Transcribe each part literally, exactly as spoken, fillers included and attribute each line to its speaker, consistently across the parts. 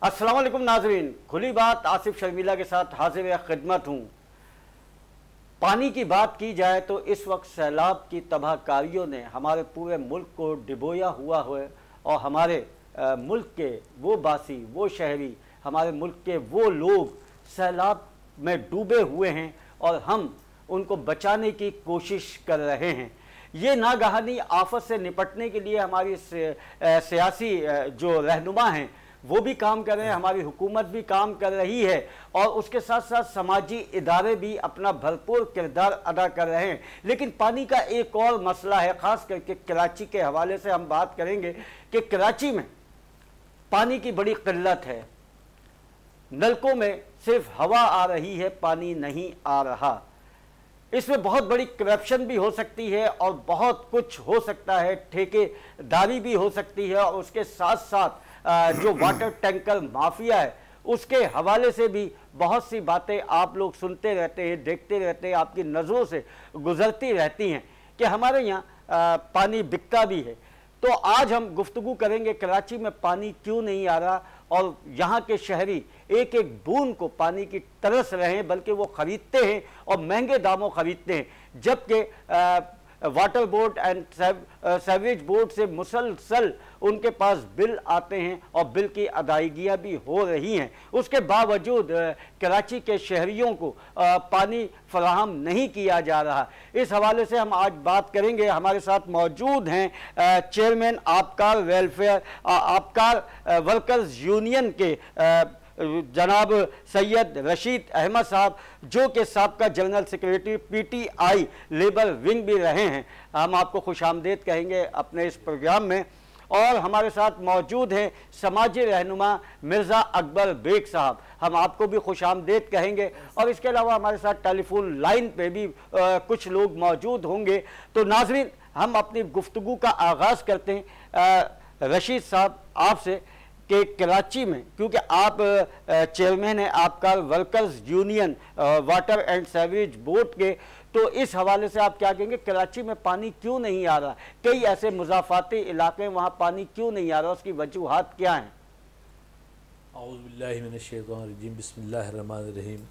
Speaker 1: अस्सलाम वालेकुम नाजरीन, खुली बात आसिफ शर्मिला के साथ हाजिर खिदमत हूँ। पानी की बात की जाए तो इस वक्त सैलाब की तबाहकारियों ने हमारे पूरे मुल्क को डिबोया हुआ है और हमारे आ, मुल्क के वो बासी, वो शहरी, हमारे मुल्क के वो लोग सैलाब में डूबे हुए हैं और हम उनको बचाने की कोशिश कर रहे हैं। ये नागहानी आफत से निपटने के लिए हमारी सियासी जो रहनुमा हैं वो भी काम कर रहे हैं, हमारी हुकूमत भी काम कर रही है और उसके साथ साथ समाजी इदारे भी अपना भरपूर किरदार अदा कर रहे हैं। लेकिन पानी का एक और मसला है, ख़ास करके कराची के हवाले से हम बात करेंगे कि कराची में पानी की बड़ी किल्लत है। नलकों में सिर्फ हवा आ रही है, पानी नहीं आ रहा। इसमें बहुत बड़ी करप्शन भी हो सकती है और बहुत कुछ हो सकता है, ठेकेदारी भी हो सकती है और उसके साथ साथ जो वाटर टैंकर माफिया है उसके हवाले से भी बहुत सी बातें आप लोग सुनते रहते हैं, देखते रहते हैं, आपकी नज़रों से गुजरती रहती हैं कि हमारे यहाँ पानी बिकता भी है। तो आज हम गुफ्तगू करेंगे कराची में पानी क्यों नहीं आ रहा और यहाँ के शहरी एक एक बूंद को पानी की तरस रहे हैं, बल्कि वो ख़रीदते हैं और महंगे दामों ख़रीदते हैं, जबकि water board and sewerage board से मुसलसल उनके पास बिल आते हैं और बिल की अदायगियाँ भी हो रही हैं। उसके बावजूद कराची के शहरियों को आ, पानी फराहम नहीं किया जा रहा। इस हवाले से हम आज बात करेंगे। हमारे साथ मौजूद हैं चेयरमैन आबकार वेलफेयर आबकार वर्कर्स यूनियन के आ, जनाब सैयद रशीद अहमद साहब, जो कि साबका general secretary PTI labour wing भी रहे हैं। हम आपको खुशामदीद कहेंगे अपने इस प्रोग्राम में। और हमारे साथ मौजूद हैं समाजी रहनुमा मिर्ज़ा अकबर बेग साहब, हम आपको भी खुशामदीद कहेंगे। और इसके अलावा हमारे साथ टेलीफोन लाइन पे भी आ, कुछ लोग मौजूद होंगे। तो नाज़रीन, हम अपनी गुफ्तगू का आगाज़ करते हैं रशीद साहब आपसे कि कराची में, क्योंकि आप चेयरमैन हैं आबकार workers union water and sewerage board के, तो इस हवाले से आप क्या कहेंगे, कराची में पानी क्यों नहीं आ रहा? कई ऐसे मुज़ाफ़ाती इलाके वहाँ पानी क्यों नहीं आ रहा, उसकी वजूहात क्या हैं?
Speaker 2: औज़ु बिल्लाहि मिनश्शैतानिर्रजीम, बिस्मिल्लाहिर्रहमानिर्रहीम।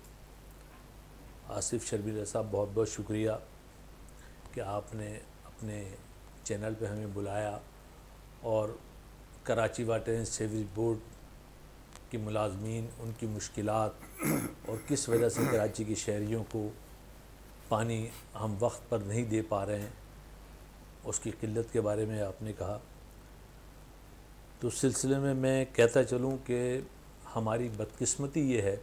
Speaker 2: आसिफ शर्मिला साहब, बहुत बहुत शुक्रिया कि आपने अपने चैनल पे हमें बुलाया और Karachi water and sewerage board की मुलाजमीन, उनकी मुश्किलात और किस वजह से कराची के शहरियों को पानी हम वक्त पर नहीं दे पा रहे हैं, उसकी किल्लत के बारे में आपने कहा। तो उस सिलसिले में मैं कहता चलूँ कि हमारी बदकिस्मती ये है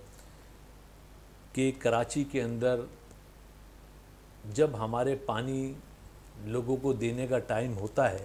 Speaker 2: कि कराची के अंदर जब हमारे पानी लोगों को देने का टाइम होता है,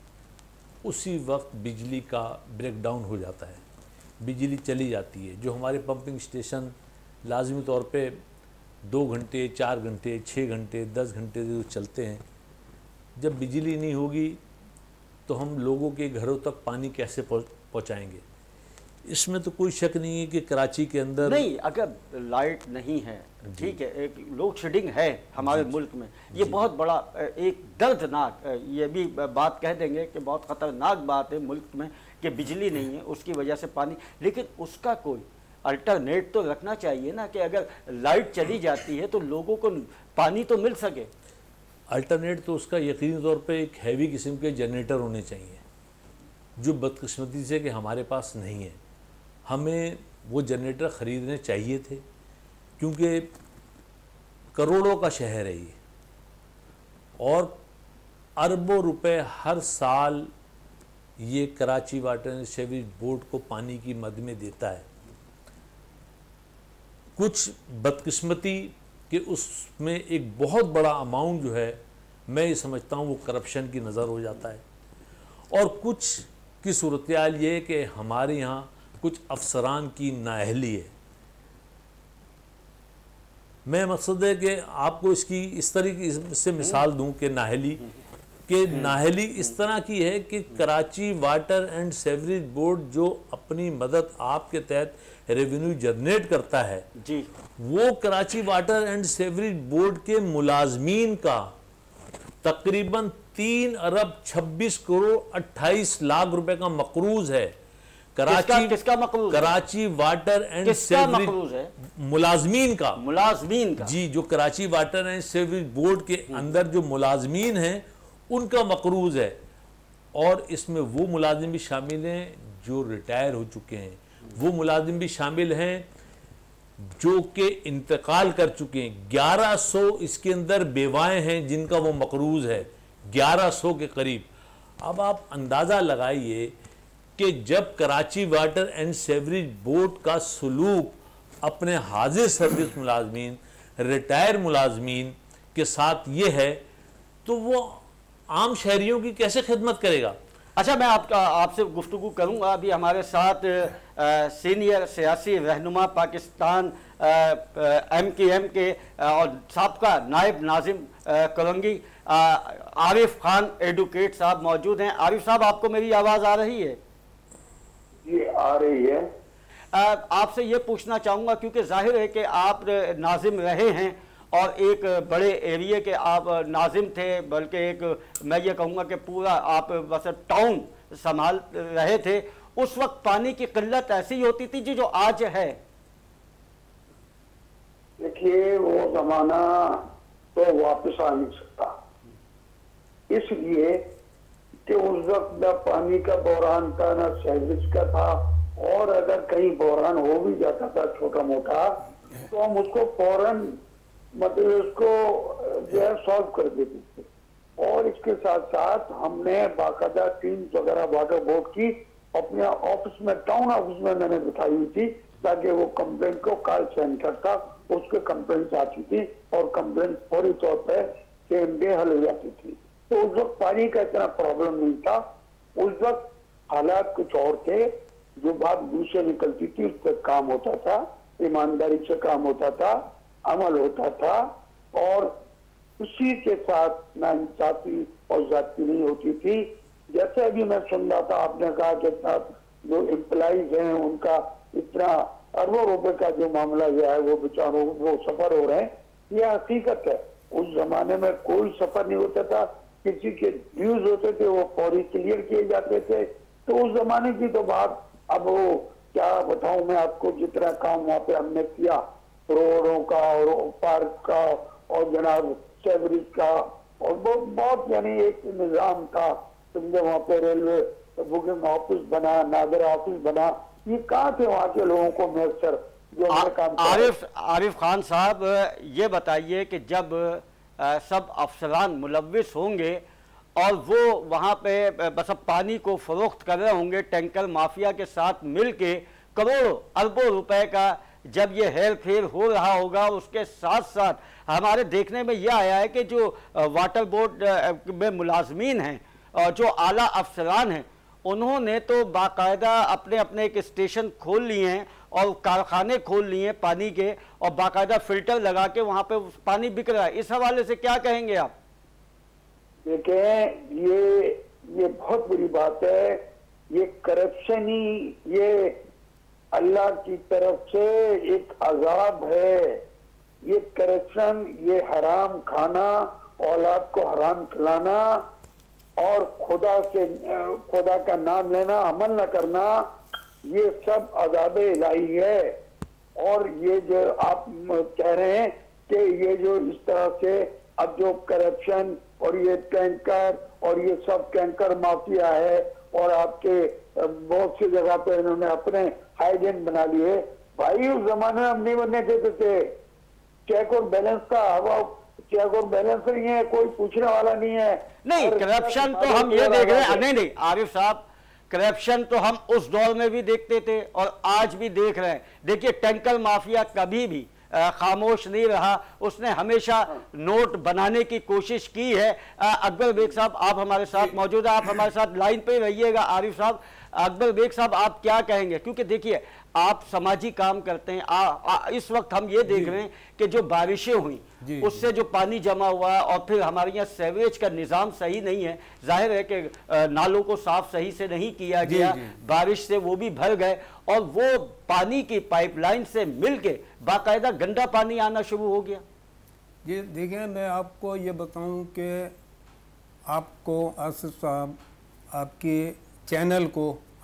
Speaker 2: उसी वक्त बिजली का ब्रेकडाउन हो जाता है, बिजली चली जाती है। जो हमारे पंपिंग स्टेशन लाजमी तौर पे दो घंटे, चार घंटे, छः घंटे, दस घंटे जो चलते हैं, जब बिजली नहीं होगी तो हम लोगों के घरों तक पानी कैसे पहुंचाएंगे? इसमें तो कोई शक नहीं है कि कराची के अंदर
Speaker 1: नहीं, अगर लाइट नहीं है, ठीक है, एक लोड शेडिंग है हमारे मुल्क में, ये बहुत बड़ा एक दर्दनाक, ये भी बात कह देंगे कि बहुत ख़तरनाक बात है मुल्क में कि बिजली नहीं है, उसकी वजह से पानी, लेकिन उसका कोई अल्टरनेट तो रखना चाहिए ना कि अगर लाइट चली जाती है तो लोगों को पानी तो मिल सके।
Speaker 2: अल्टरनेट तो उसका यकीनी तौर पे एक हैवी किस्म के जनरेटर होने चाहिए, जो बदकिस्मती से कि हमारे पास नहीं है। हमें वो जनरेटर ख़रीदने चाहिए थे, क्योंकि करोड़ों का शहर है ये और अरबों रुपए हर साल ये Karachi water and sewerage board को पानी की मद में देता है। कुछ बदकिस्मती कि उसमें एक बहुत बड़ा अमाउंट जो है, मैं ये समझता हूँ वो करप्शन की नज़र हो जाता है। और कुछ की सूरत हाल ये कि हमारे यहाँ कुछ अफसरान की नाअहली है। मैं मकसद है कि आपको इसकी इस तरीके से मिसाल दूं कि नाअहली कि नाअहली इस तरह की है कि Karachi water and sewerage board जो अपनी मदद आपके तहत रेवेन्यू जनरेट करता है
Speaker 1: जी,
Speaker 2: वो Karachi water and sewerage board के मुलाजमीन का तकरीबन तीन अरब छब्बीस करोड़ अट्ठाईस लाख रुपए का मकरूज है। कराची
Speaker 1: किसका मकरूज
Speaker 2: कराची वाटर एंड
Speaker 1: किसका मकरूज है?
Speaker 2: मुलाजमीन का
Speaker 1: मुलाजमीन का
Speaker 2: जी, जो Karachi water and sewerage board के अंदर जो मुलाजमीन हैं उनका मकरूज है। और इसमें वो मुलाजिम भी शामिल हैं जो रिटायर हो चुके हैं, वो मुलाजिम भी शामिल हैं जो कि इंतकाल कर चुके हैं। ग्यारह सौ इसके अंदर बेवाएं हैं जिनका वो मकरूज है, ग्यारह सौ के करीब। अब आप अंदाज़ा लगाइए कि जब Karachi water and sewerage board का सलूक अपने हाजिर सर्विस मुलाजमीन, रिटायर मुलाजमीन के साथ ये है, तो वो आम शहरियों की कैसे खिदमत करेगा?
Speaker 1: अच्छा, मैं आपका आपसे गुफ्तगू करूंगा। अभी हमारे साथ आ, सीनियर सियासी रहनुमा पाकिस्तान एम के एम के आ, और साबका नायब नाजिम करंगी आरिफ खान एडवोकेट साहब मौजूद हैं। आरिफ साहब, आपको मेरी आवाज़ आ रही है?
Speaker 3: ये आ रही है।
Speaker 1: आपसे ये पूछना चाहूँगा, क्योंकि जाहिर है कि आप नाजिम रहे हैं और एक बड़े एरिया के आप नाजिम थे, बल्कि एक मैं ये कहूँगा कि पूरा आप बस टाउन संभाल रहे थे। उस वक्त पानी की किल्लत ऐसी होती थी जी जो आज है?
Speaker 3: देखिए, वो जमाना तो वापस आ नहीं सकता, इसलिए कि उस वक्त न पानी का बहरान था, न सीवरेज का था, और अगर कहीं बहरान हो भी जाता था छोटा मोटा, तो हम उसको फौरन मतलब उसको जो है सॉल्व कर देते थे। और इसके साथ साथ हमने बाकायदा टीम वगैरह वाटर बोर्ड की अपने ऑफिस में, टाउन ऑफिस में मैंने बिठाई हुई थी, ताकि वो कंप्लेंट को कॉल सेंटर था, उसके कंप्लेंट आती थी और कंप्लेंट फौरी तौर पर सेम डे हल हो जाती थी। तो उस वक्त पानी का इतना प्रॉब्लम नहीं था। उस वक्त हालात कुछ और थे, जो बात मुंह से निकलती थी उस पर काम होता था, ईमानदारी से काम होता था, अमल होता था, और उसी के साथ नाइंसाफी और जाती नहीं होती थी। जैसे अभी मैं सुन रहा था, आपने कहा कि जो एम्प्लॉइज हैं उनका इतना अरबों रुपए का जो मामला जो है वो बेचारों वो सफर हो रहे हैं, यह हकीकत है। उस जमाने में कोई सफर नहीं होता था, किसी के ड्यूज होते थे वो फौरी क्लियर किए जाते थे। तो उस जमाने की तो बात, अब वो क्या बताऊं मैं आपको, जितना काम वहाँ पे हमने किया, रोडों का और पार्क का और जनाब सीवरेज का, और बहुत बहुत यानी एक निजाम था। समझे, वहाँ पे रेलवे बुकिंग ऑफिस बना, नागर ऑफिस बना, ये कहाँ थे वहाँ के लोगों को मैसर जो
Speaker 1: आ,
Speaker 3: काम
Speaker 1: आरिफ आरिफ खान साहब, ये बताइए कि जब आ, सब अफसरान मुलव्विस होंगे और वो वहाँ पे बस अब पानी को फरोख्त कर रहे होंगे टैंकर माफिया के साथ मिलके, करोड़ों अरबों रुपए का जब ये हेर फेर हो रहा होगा, उसके साथ साथ हमारे देखने में यह आया है कि जो वाटर बोर्ड में मुलाजमीन हैं और जो आला अफसरान हैं, उन्होंने तो बाकायदा अपने अपने एक स्टेशन खोल लिए हैं और कारखाने खोल लिए हैं पानी के, और बाकायदा फिल्टर लगा के वहाँ पे पानी बिक रहा है। इस हवाले से क्या कहेंगे आप?
Speaker 3: देखें, ये ये बहुत बुरी बात है। ये करप्शन ही ये अल्लाह की तरफ से एक अजाब है। ये करप्शन, ये हराम खाना, औलाद को हराम खिलाना और खुदा से खुदा का नाम लेना, अमल न करना, ये सब अजाब इलाही है। और ये जो आप कह रहे हैं कि ये जो इस तरह से अब जो करप्शन और ये टैंकर और ये सब टैंकर माफिया है, और आपके बहुत सी जगह पे इन्होंने अपने हाइडेंट बना लिए। भाई, उस जमाने में हम नहीं बनने देते थे। चेक और बैलेंस का हवा, चेक और बैलेंस नहीं है, कोई पूछने वाला नहीं है।
Speaker 1: नहीं, करप्शन तो हम ये देख रहे हैं। नहीं नहीं आरिफ साहब, करप्शन तो हम उस दौर में भी देखते थे और आज भी देख रहे हैं। देखिए, टैंकर माफिया कभी भी खामोश नहीं रहा, उसने हमेशा नोट बनाने की कोशिश की है। अकबर बेग साहब, आप हमारे साथ मौजूद हैं, आप हमारे साथ लाइन पे रहिएगा। आरिफ साहब, अकबर बेग साहब, आप क्या कहेंगे? क्योंकि देखिए, आप समाजी काम करते हैं। आ, आ, इस वक्त हम ये देख रहे हैं कि जो बारिशें हुई उससे जो पानी जमा हुआ है, और फिर हमारे यहाँ सीवरेज का निज़ाम सही नहीं है। जाहिर है कि नालों को साफ सही से नहीं किया गया, बारिश से वो भी भर गए और वो पानी की पाइपलाइन से मिलके बाकायदा गंदा पानी आना शुरू हो गया।
Speaker 4: जी देखिए, मैं आपको ये बताऊं कि आपको आसिफ साहब, आपके चैनल को,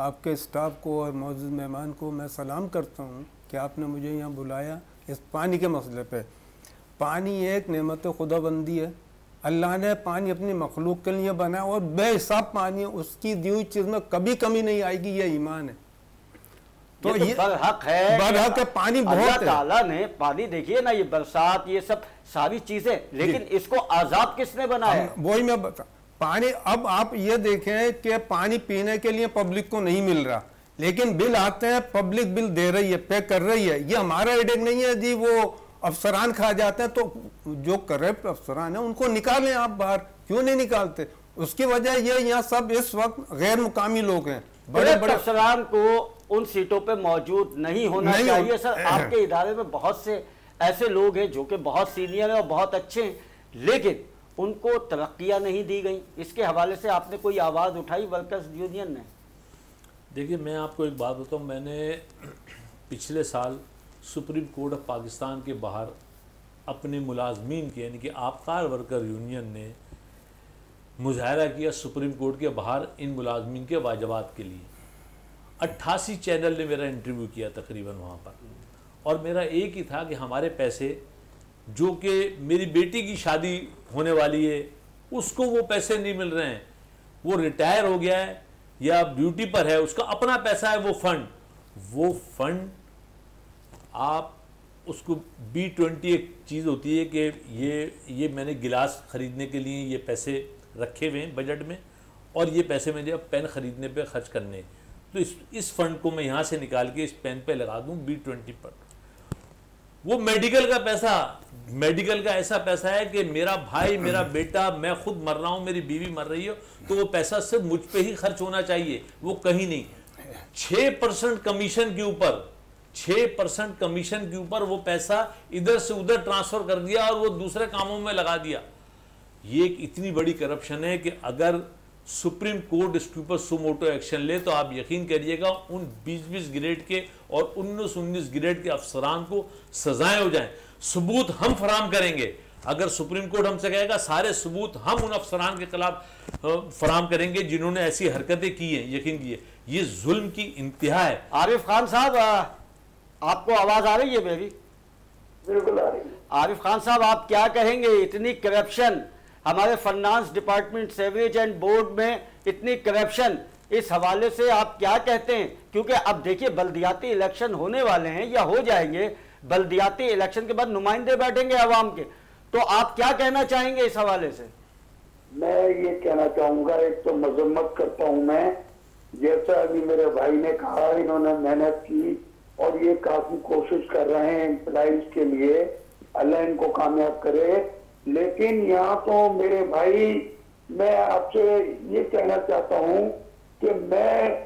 Speaker 4: आपके स्टाफ को और मौजूद मेहमान को मैं सलाम करता हूँ कि आपने मुझे यहाँ बुलाया इस पानी के मसले पे। पानी एक नेमत खुदाबंदी है, अल्लाह ने पानी अपनी मखलूक के लिए बनाया और बेहिसाब पानी है, उसकी दी हुई चीज़ में कभी कमी नहीं आएगी, ये ईमान है।
Speaker 1: तो ये, ये बरहक है,
Speaker 4: बरहक है, पानी बहुत है।
Speaker 1: अल्लाह ताला ने पानी, देखिए ना, ये बरसात, ये सब सारी चीजें, लेकिन इसको आजाद किसने बनाया?
Speaker 4: वही मैं बता, पानी, अब आप ये देखें कि पानी पीने के लिए पब्लिक को नहीं मिल रहा, लेकिन बिल आते हैं, पब्लिक बिल दे रही है, पे कर रही है। ये हमारा हेडेक नहीं है जी, वो अफसरान खा जाते हैं। तो जो करप्ट अफसरान है उनको निकालें आप बाहर, क्यों नहीं निकालते? उसकी वजह ये यहाँ सब इस वक्त गैर मुकामी लोग हैं, बड़े बड़े
Speaker 1: अफसरान को उन सीटों पे मौजूद नहीं होना नहीं चाहिए। सर, आपके इदारे में बहुत से ऐसे लोग हैं जो कि बहुत सीनियर हैं और बहुत अच्छे हैं, लेकिन उनको तरक्कियां नहीं दी गई। इसके हवाले से आपने कोई आवाज़ उठाई वर्कर्स यूनियन ने?
Speaker 2: देखिए, मैं आपको एक बात बताऊँ, मैंने पिछले साल सुप्रीम कोर्ट ऑफ पाकिस्तान के बाहर अपने मुलाजमीन के, यानी कि आबकार वर्कर यूनियन ने मुजाहरा किया सुप्रीम कोर्ट के बाहर इन मुलाजमीन के वाजबात के लिए। अट्ठासी चैनल ने मेरा इंटरव्यू किया तकरीबन वहाँ पर, और मेरा एक ही था कि हमारे पैसे, जो कि मेरी बेटी की शादी होने वाली है उसको वो पैसे नहीं मिल रहे हैं, वो रिटायर हो गया है या ड्यूटी पर है, उसका अपना पैसा है, वो फंड वो फंड आप उसको बी ट्वेंटी एक चीज़ होती है कि ये ये मैंने गिलास ख़रीदने के लिए ये पैसे रखे हुए हैं बजट में, और ये पैसे मुझे अब पेन ख़रीदने पे खर्च करने, तो इस इस फंड को मैं यहाँ से निकाल के इस पेन पे लगा दूँ बी ट्वेंटी पर। वो मेडिकल का पैसा, मेडिकल का ऐसा पैसा है कि मेरा भाई, मेरा बेटा, मैं खुद मर रहा हूँ, मेरी बीवी मर रही है, तो वो पैसा सिर्फ मुझ पे ही खर्च होना चाहिए, वो कहीं नहीं। छः परसेंट कमीशन के ऊपर छः परसेंट कमीशन के ऊपर वो पैसा इधर से उधर ट्रांसफ़र कर दिया और वो दूसरे कामों में लगा दिया। ये एक इतनी बड़ी करप्शन है कि अगर सुप्रीम कोर्ट इसके ऊपर सुमोटो एक्शन ले तो आप यकीन करिएगा उन बीस बीस ग्रेड के और उन्नीस उन्नीस ग्रेड के अफसरान को सजाएं हो जाएं। सबूत हम फराम करेंगे, अगर सुप्रीम कोर्ट हमसे कहेगा सारे सबूत हम उन अफसरान के खिलाफ फराम करेंगे जिन्होंने ऐसी हरकतें की हैं, यकीन कीजिए ये जुल्म की इंतहा है।
Speaker 1: आरिफ खान साहब, आपको आवाज आ रही है मेरी?
Speaker 3: बिल्कुल आ रही है।
Speaker 1: आरिफ खान साहब, आप क्या कहेंगे? इतनी करप्शन हमारे finance department, sewerage and board में इतनी करप्शन, इस हवाले से आप क्या कहते हैं? क्योंकि अब देखिए बल्दियाती इलेक्शन होने वाले हैं या हो जाएंगे, बल्दियाती इलेक्शन के बाद नुमाइंदे बैठेंगे अवाम के, तो आप क्या कहना चाहेंगे इस हवाले से?
Speaker 3: मैं ये कहना चाहूंगा, एक तो मजम्मत करता हूं मैं, जैसा अभी मेरे भाई ने कहा, इन्होंने मेहनत की और ये काफी कोशिश कर रहे हैं एम्प्लॉइज के लिए, अल्लाह इनको कामयाब करे। लेकिन यहाँ तो मेरे भाई, मैं आपसे ये कहना चाहता हूँ कि मैं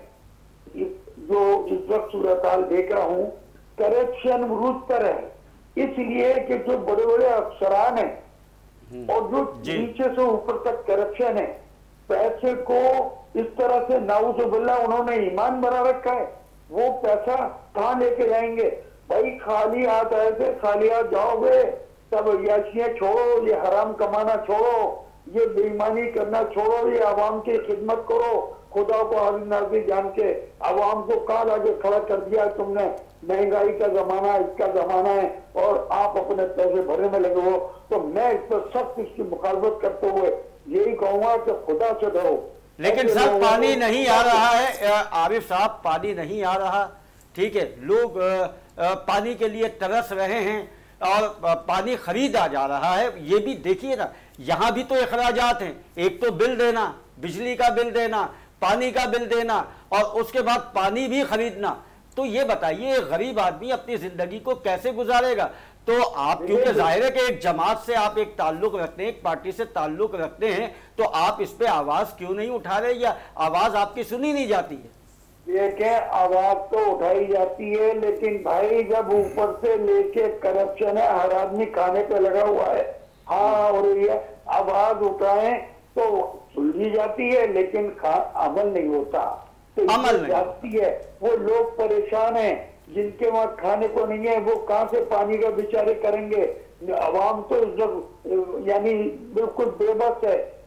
Speaker 3: जो इस वक्त सूरत हाल देख रहा हूँ, करप्शन रूज पर है, इसलिए कि जो बड़े बड़े अफसरान हैं और जो नीचे से ऊपर तक करप्शन है, पैसे को इस तरह से नाउजुबिल्लाह उन्होंने ईमान बना रखा है। वो पैसा कहाँ लेके जाएंगे भाई? खाली हाथ आए थे, खाली हाथ जाओगे, सब अय्याशियां छोड़ो, ये हराम कमाना छोड़ो, ये बेईमानी करना छोड़ो, ये आवाम की खिदमत करो। खुदा को हाजिर नाज़िर जान के आवाम को कहाँ लाके खड़ा कर दिया तुमने? महंगाई का जमाना, इसका जमाना है और आप अपने पैसे भरने में लगे हो। तो मैं इस पर सख्त इसकी मुखालफत करते हुए यही कहूंगा कि खुदा से डरो।
Speaker 1: लेकिन सर पानी नहीं आ रहा है आरिफ साहब, पानी नहीं आ रहा, ठीक है, लोग पानी के लिए तरस रहे हैं और पानी खरीदा जा रहा है। ये भी देखिए ना, यहाँ भी तो अखराजात हैं, एक तो बिल देना, बिजली का बिल देना, पानी का बिल देना और उसके बाद पानी भी खरीदना। तो ये बताइए गरीब आदमी अपनी जिंदगी को कैसे गुजारेगा? तो आप क्योंकि जाहिर है कि एक जमात से आप एक ताल्लुक रखते हैं, एक पार्टी से ताल्लुक रखते हैं, तो आप इस पे आवाज क्यों नहीं उठा रहे या आवाज आपकी सुनी नहीं जाती है?
Speaker 3: ये क्या, आवाज तो उठाई जाती है, लेकिन भाई जब ऊपर से लेके करप्शन है, हर आदमी खाने पे लगा हुआ है, हाँ हो रही है, आवाज उठाए तो सुलझी जाती है, लेकिन अमल नहीं होता, तो
Speaker 1: अमल नहीं
Speaker 3: जाती है। वो लोग परेशान हैं जिनके वहाँ खाने को नहीं है, वो कहाँ से पानी का बेचारे करेंगे? अवाम तो जब यानी बिल्कुल बेबस है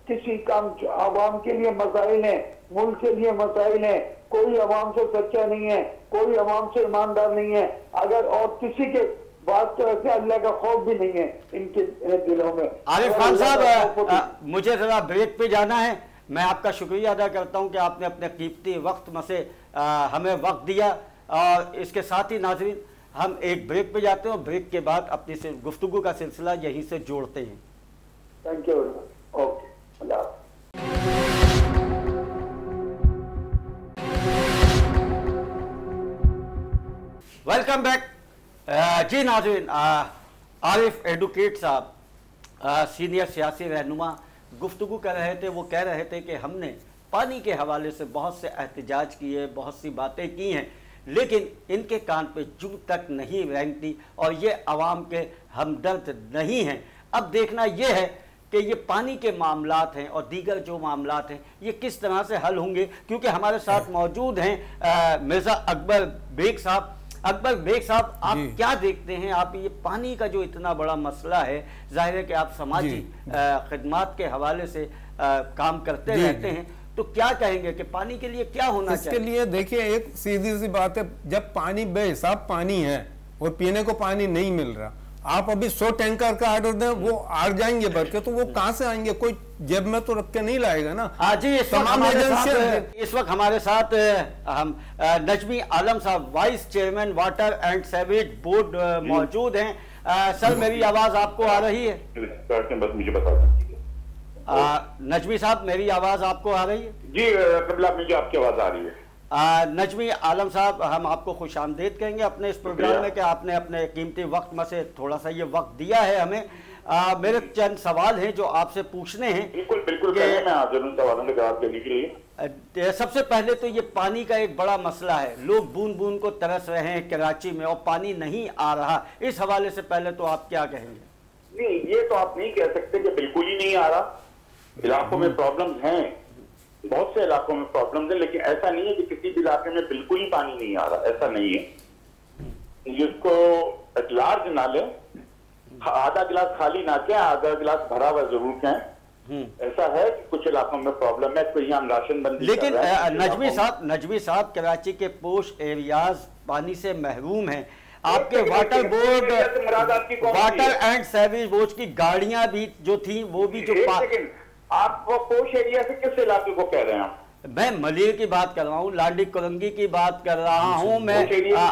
Speaker 3: किसी काम आवाम के लिए मसाइल हैं, मुल्क के लिए मसाइल हैं, कोई आवाम से सच्चा नहीं है, कोई आवाम से ईमानदार नहीं है, अगर और किसी के बात तो ऐसे अल्लाह का खौफ भी नहीं है इनके दिलों में।
Speaker 1: आरिफ खान साहब, मुझे जरा ब्रेक पे जाना है। मैं आपका शुक्रिया अदा करता हूं कि आपने अपने कीमती वक्त में से आ, हमें वक्त दिया, और इसके साथ ही नाज़रीन हम एक ब्रेक पे जाते हैं और ब्रेक के बाद अपनी से गुफ्तगू का सिलसिला यहीं से जोड़ते हैं।
Speaker 3: Thank you very much. Okay, अल्लाह हाफ़िज़।
Speaker 1: Welcome back. जी नाज़रीन, आरिफ एडवोकेट साहब सीनियर सियासी रहनुमा गुफ्तगू कर रहे थे। वो कह रहे थे कि हमने पानी के हवाले से बहुत से एहतजाज किए, बहुत सी बातें की हैं, लेकिन इनके कान पे जू तक नहीं रेंगती और ये आवाम के हमदर्द नहीं हैं। अब देखना यह है कि ये पानी के मामलात हैं और दीगर जो मामलात हैं ये किस तरह से हल होंगे, क्योंकि हमारे साथ मौजूद हैं मिर्ज़ा अकबर बेग साहब। अकबर बेग साहब, आप क्या देखते हैं, आप ये पानी का जो इतना बड़ा मसला है, जाहिर है कि आप समाजी खिदमात के हवाले से आ, काम करते रहते हैं, तो क्या कहेंगे कि पानी के लिए क्या होना
Speaker 4: इसके
Speaker 1: चाहिए?
Speaker 4: इसके लिए देखिए, एक सीधी सी बात है, जब पानी बेहिसाब पानी है और पीने को पानी नहीं मिल रहा, आप अभी सौ टैंकर का ऑर्डर दें, वो आ जाएंगे भर के, तो वो कहां से आएंगे? कोई जेब में तो रख के नहीं लाएगा ना।
Speaker 1: आज जी इस वक्त हमारे साथ इस वक्त हमारे साथ हम नजमी आलम साहब, vice chairman water and sewage board मौजूद हैं। सर, मेरी आवाज आपको आ रही है?
Speaker 5: बस मुझे बता दीजिए।
Speaker 1: नजमी साहब, मेरी आवाज आपको आ रही है?
Speaker 5: जी कबला, मुझे आपकी आवाज आ रही है।
Speaker 1: आ, नजमी आलम साहब, हम आपको खुश आमदीद कहेंगे अपने इस प्रोग्राम में कि आपने अपने कीमती वक्त में से थोड़ा सा ये वक्त दिया है हमें। आ, मेरे चंद सवाल हैं जो आपसे पूछने हैं।
Speaker 5: बिल्कुल बिल्कुल, मैं हाजिर हूं सवालों के जवाब देने के लिए।
Speaker 1: सबसे पहले तो ये पानी का एक बड़ा मसला है, लोग बूंद बूंद को तरस रहे हैं कराची में और पानी नहीं आ रहा। इस हवाले से पहले तो आप क्या कहेंगे?
Speaker 5: नहीं, ये तो आप नहीं कह सकते कि बिल्कुल ही नहीं आ रहा। इलाकों में प्रॉब्लम हैं, बहुत से इलाकों में प्रॉब्लम है, लेकिन ऐसा नहीं है कि किसी भी इलाके में बिल्कुल ही पानी नहीं आ रहा, ऐसा नहीं है। जिसको लार्ज ना ले, आधा गिलास खाली ना कहें, आधा गिलास भरा हुआ जरूर कहें। ऐसा है कि कुछ इलाकों में प्रॉब्लम है, तो यहाँ राशन बंदी।
Speaker 1: लेकिन नजमी साहब नजमी साहब कराची के पोश एरियाज पानी से महरूम हैं। आपके water board, water and sewage board की गाड़ियां भी जो थी, वो भी जो
Speaker 5: आप वो पोश एरिया से किस इलाके को कह रहे हैं? आप
Speaker 1: मैं मलिर की बात कर रहा हूँ, लाडी कुरंगी की बात कर रहा हूँ, मैं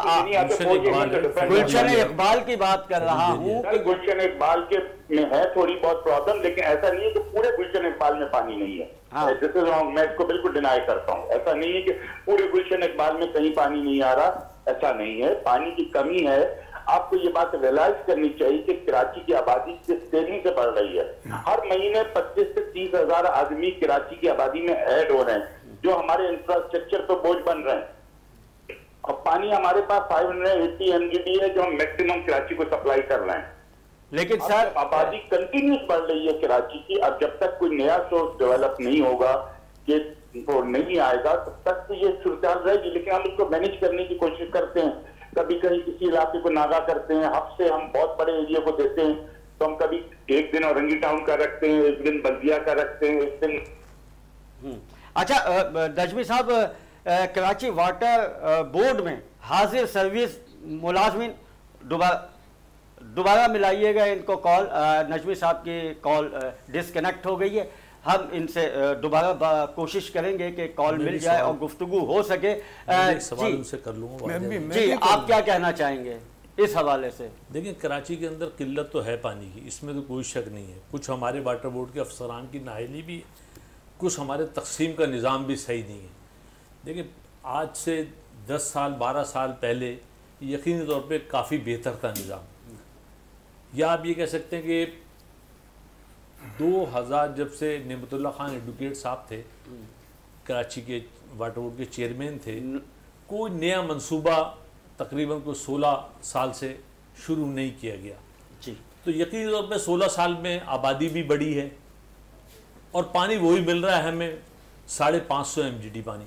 Speaker 1: गुलशन इकबाल की बात कर रहा हूँ।
Speaker 5: गुलशन इकबाल के में है थोड़ी बहुत प्रॉब्लम, लेकिन ऐसा नहीं है कि पूरे गुलशन इकबाल में पानी नहीं है। हाँ। मैं इसको बिल्कुल डिनाई करता हूँ। ऐसा नहीं है कि पूरे गुलशन इकबाल में कहीं पानी नहीं आ रहा, ऐसा नहीं है। पानी की कमी है। आपको ये बात रियलाइज करनी चाहिए कि कराची की आबादी किस तेजी से बढ़ रही है। हर महीने पच्चीस से तीस हजार आदमी कराची की आबादी में ऐड हो रहे हैं, जो हमारे इंफ्रास्ट्रक्चर पर बोझ बन रहे हैं। और पानी हमारे पास पाँच सौ अस्सी एमजीडी है, जो हम मैक्सिमम कराची को सप्लाई कर रहे हैं।
Speaker 1: लेकिन सर,
Speaker 5: आबादी कंटिन्यूस बढ़ रही है कराची की। अब जब तक कोई नया सोर्स डेवलप नहीं होगा, ये वो नहीं आएगा, तब तक तो ये सूरत रहेगी। लेकिन हम इसको मैनेज करने की कोशिश करते हैं। कभी कहीं किसी इलाके को नागा करते हैं, हब से हम बहुत बड़े एरिया को देते हैं, तो हम कभी एक दिन औरंगी टाउन का रखते हैं, एक दिन बल्दिया का रखते हैं, एक दिन।
Speaker 1: अच्छा नजमी साहब, कराची वाटर बोर्ड में हाजिर सर्विस मुलाजमीन, दोबारा दोबारा मिलाइएगा इनको कॉल। नजमी साहब की कॉल डिसकनेक्ट हो गई है। हम इनसे दोबारा कोशिश करेंगे कि कॉल मिल जाए और गुफ्तगू हो सके।
Speaker 2: सवाल उनसे कर लूँगा
Speaker 1: जी, आप क्या कहना चाहेंगे इस हवाले से?
Speaker 2: देखिए, कराची के अंदर किल्लत तो है पानी की, इसमें तो कोई शक नहीं है। कुछ हमारे वाटर बोर्ड के अफसरान की नाअहली भी, कुछ हमारे तकसीम का निज़ाम भी सही नहीं है। देखिए, आज से दस साल बारह साल पहले यकीनी तौर पे काफ़ी बेहतर था निज़ाम। या आप ये कह सकते हैं कि दो हज़ार जब से नेमतुल्लाह खान एडवोकेट साहब थे, कराची के वाटर बोर्ड के चेयरमैन थे, कोई नया मंसूबा तकरीबन को सोलह साल से शुरू नहीं किया गया
Speaker 1: जी।
Speaker 2: तो यकीनी तौर पे सोलह साल में आबादी भी बढ़ी है और पानी वही मिल रहा है हमें, साढ़े पाँच सौ एम जी डी पानी।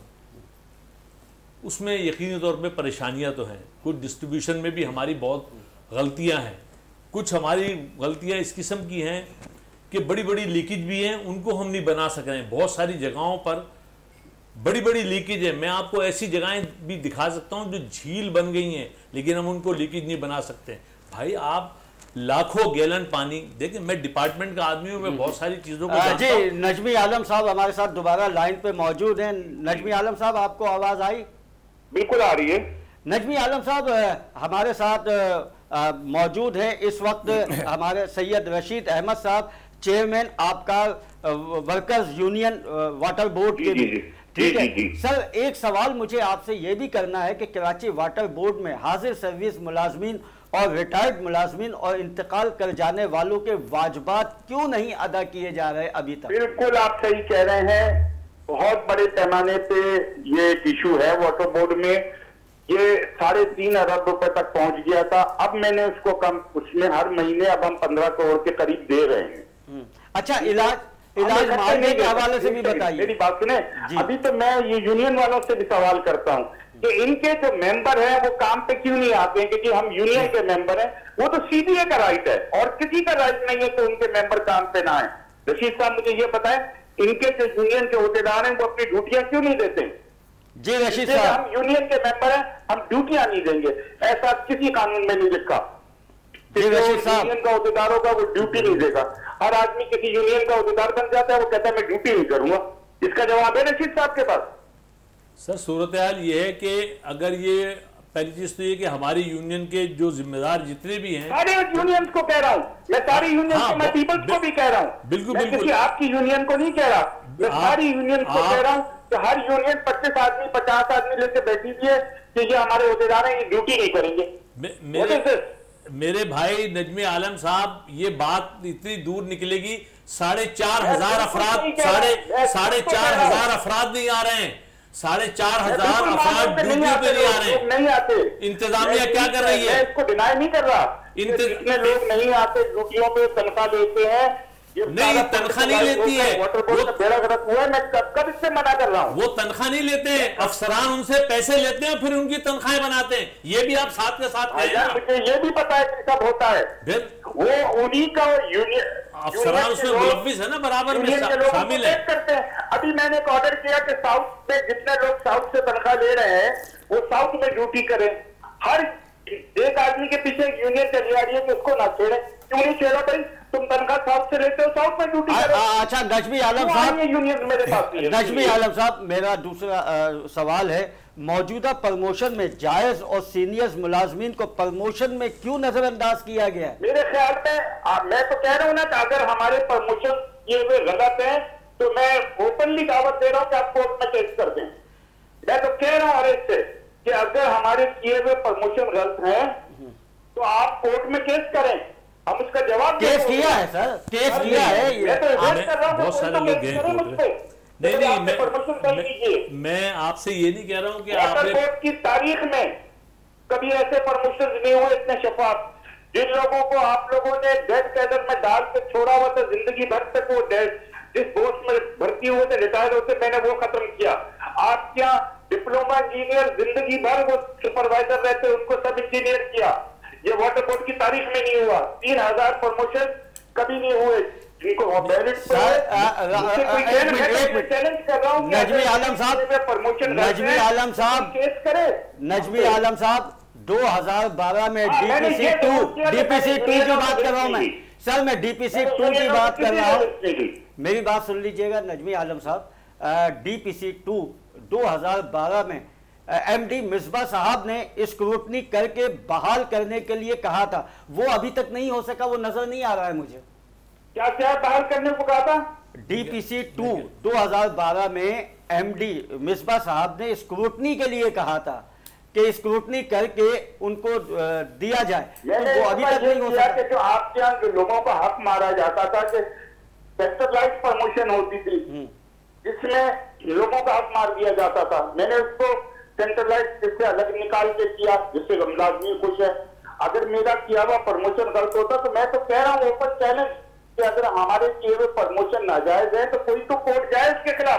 Speaker 2: उसमें यकीनी तौर पे परेशानियां तो हैं, कुछ डिस्ट्रीब्यूशन में भी हमारी बहुत गलतियां हैं। कुछ हमारी गलतियां इस किस्म की हैं कि बड़ी बड़ी लीकेज भी हैं, उनको हम नहीं बना सक रहे हैं। बहुत सारी जगहों पर बड़ी बड़ी लीकेज है। मैं आपको ऐसी जगहें भी दिखा सकता हूं जो झील बन गई हैं, लेकिन हम उनको लीकेज नहीं बना सकते। भाई आप लाखों गैलन पानी देखिए, मैं डिपार्टमेंट का आदमी हूं, मैं बहुत सारी चीजों को जानता हूं।
Speaker 1: जी, नजमी आलम साहब हमारे साथ दोबारा लाइन पे मौजूद हैं। नजमी आलम साहब, आपको आवाज आई?
Speaker 5: बिल्कुल आ रही है।
Speaker 1: नजमी आलम साहब हमारे साथ मौजूद हैं इस वक्त हमारे सैयद रशीद अहमद साहब, चेयरमैन आपका वर्कर्स यूनियन वाटर बोर्ड के भी। ठीक है सर, एक सवाल मुझे आपसे ये भी करना है कि कराची वाटर बोर्ड में हाजिर सर्विस मुलाजमीन और रिटायर्ड मुलाजमीन और इंतकाल कर जाने वालों के वाजबात क्यों नहीं अदा किए जा रहे अभी तक?
Speaker 5: बिल्कुल आप सही कह रहे हैं, बहुत बड़े पैमाने पे ये इशू है वाटर बोर्ड में। ये साढ़े तीन अरब रुपए तक पहुंच गया था, अब मैंने उसको कम, उसमें हर महीने अब हम पंद्रह करोड़ के करीब दे रहे हैं।
Speaker 1: अच्छा, इलाज इलाज मांगने के हवाले से भी बताइए।
Speaker 5: मेरी बात सुने, अभी तो मैं ये यूनियन वालों से भी सवाल करता हूँ कि इनके जो मेंबर हैं वो काम पे क्यों नहीं आते हैं, क्योंकि हम यूनियन के मेंबर हैं। वो तो सीडीए का राइट है और किसी का राइट नहीं है कि उनके मेंबर काम पे ना आए। रशीद साहब मुझे ये बताएं, इनके जो यूनियन के होतेदार हैं वो अपनी ड्यूटियां क्यों नहीं देते?
Speaker 1: जी रशीद साहब,
Speaker 5: हम यूनियन के मेंबर हैं, हम ड्यूटियां नहीं देंगे, ऐसा किसी कानून में नहीं लिखा। यूनियन का होतेदार होगा वो ड्यूटी नहीं देगा। हर आदमी किसी यूनियन का होतेदार बन जाता है, वो कहता है मैं ड्यूटी नहीं करूंगा। इसका जवाब है रशीद साहब के पास?
Speaker 2: सर सूरत हाल ये है कि अगर ये, पहली चीज तो ये कि हमारी यूनियन के जो जिम्मेदार जितने भी हैं,
Speaker 5: सारे यूनियन को कह रहा हूँ मैं, सारी यूनियन
Speaker 2: हाँ,
Speaker 5: मैं पीपल्स को भी कह रहा हूँ,
Speaker 2: बिल्कुल
Speaker 5: मैं
Speaker 2: बिल्कुल
Speaker 5: किसी आपकी यूनियन को नहीं कह रहा, मैं सारी यूनियन को कह रहा हूँ कि हर यूनियन पच्चीस आदमी पचास आदमी लेके बैठी हुई है कि ये हमारे होतेदार हैं, ये ड्यूटी नहीं करेंगे।
Speaker 2: मेरे मेरे भाई नजमी आलम साहब, ये बात इतनी दूर निकलेगी, साढ़े चार हजार अफराद साढ़े साढ़े चार हजार अफराद नहीं आ रहे हैं, साढ़े चार हजार अफराद ड्यूटी पे नहीं आ रहे हैं,
Speaker 5: नहीं आते।
Speaker 2: इंतजामिया क्या कर रही है?
Speaker 5: इसको डिनाई नहीं कर रहा, इतने लोग नहीं आते, ड्यूटियों पे तनख्वाह लेते हैं,
Speaker 2: नहीं तनख्वाह नहीं लेती है,
Speaker 5: वाटर बोर्ड का बेड़ा गर्क हुआ है, मैं कब कब इससे मना कर रहा हूँ।
Speaker 2: वो तनख्वाह नहीं लेते हैं, अफसरान उनसे पैसे लेते हैं फिर उनकी तनख्वाहें बनाते हैं, ये भी आप साथ के साथ कहें ना।
Speaker 5: मुझे ये भी पता है कि कब होता है,
Speaker 2: फिर
Speaker 5: वो उन्हीं का यूनियन
Speaker 2: अफसरान उसमें मुलव्विस है ना, बराबर में शामिल है।
Speaker 5: करते हैं। अभी मैंने एक ऑर्डर किया कि साउथ में जितने लोग साउथ से तनख्वाह ले रहे हैं वो साउथ में ड्यूटी करें। हर एक आदमी के पीछे एक यूनियन चली आ रही है कि उसको ना छेड़े, क्यों नहीं छेड़ो भाई, तुम तनख्वाह साउथ से लेते हो, साउथ में ड्यूटी करो।
Speaker 1: अच्छा नजमी आलम साहब,
Speaker 5: यूनियन मेरे पास
Speaker 1: नजमी आलम साहब, मेरा दूसरा आ, सवाल है, मौजूदा प्रमोशन में जायज और सीनियर्स मुलाजमीन को प्रमोशन में क्यों नजरअंदाज किया गया है?
Speaker 5: मेरे ख्याल में आ, मैं तो कह रहा हूँ ना कि अगर हमारे प्रमोशन किए हुए गलत है तो मैं ओपनली दावत दे रहा हूँ कि आप कोर्ट में केस कर दें। मैं तो कह रहा हूँ अरेस्ट से कि अगर हमारे किए हुए प्रमोशन गलत है तो आप कोर्ट में केस करें, हम उसका जवाब
Speaker 1: केस किया है सर, केस किया है।
Speaker 5: मैं तो रिक्वेस्ट कर रहा हूँ
Speaker 2: बहुत सारे लोग गए नहीं नहीं मैं, मैं, मैं आपसे ये नहीं कह रहा हूँ कि आपने
Speaker 5: की तारीख में कभी ऐसे प्रमोशन नहीं हुए इतने शफाफ। जिन लोगों को आप लोगों ने डेथ कैडर में डाल के छोड़ा हुआ था, जिंदगी भर तक वो जिस पोस्ट में भर्ती हुए थे, रिटायर होते, मैंने वो खत्म किया। आप क्या डिप्लोमा इंजीनियर जिंदगी भर वो सुपरवाइजर रहते, उनको सब इंजीनियर किया। ये वाटर बोर्ड की तारीख में नहीं हुआ। तीन हजार प्रमोशन कभी नहीं हुए।
Speaker 1: नजमी आलम साहब, नजमी आलम साहब,
Speaker 5: केस करे।
Speaker 1: नजमी आलम साहब, दो हजार बारह में डीपीसी टू डीपीसी टू की बात कर रहा हूं मैं सर, मैं डीपीसी टू की बात कर रहा हूं, मेरी बात सुन लीजिएगा नजमी आलम साहब। डीपीसी टू दो हजार बारह में एमडी मिसबा साहब ने स्क्रूटनी करके बहाल करने के लिए कहा था, वो अभी तक नहीं हो सका, वो नजर नहीं आ रहा है मुझे।
Speaker 5: क्या क्या बहाल करने को कहा था?
Speaker 1: डीपीसी टू दो हजार बारह में एमडी मिसबा साहब ने स्क्रूटनी के लिए कहा था कि स्क्रूटनी करके उनको दिया जाए, तो वो अभी तक नहीं हो सका।
Speaker 5: जो आपके यहाँ लोगों का हक मारा जाता था कि सेंट्रलाइज्ड प्रमोशन होती थी, जिसमें लोगों का हक मार दिया जाता था, मैंने उसको सेंट्रलाइज्ड से अलग निकाल के किया, जिससे लाजमी खुश है। अगर मेरा किया हुआ प्रमोशन गलत होता तो मैं तो कह रहा हूँ ओपन चैलेंज कि अगर हमारे किए हुए प्रमोशन नाजायज है तो कोई तो कोर्ट जाए उसके खिलाफ।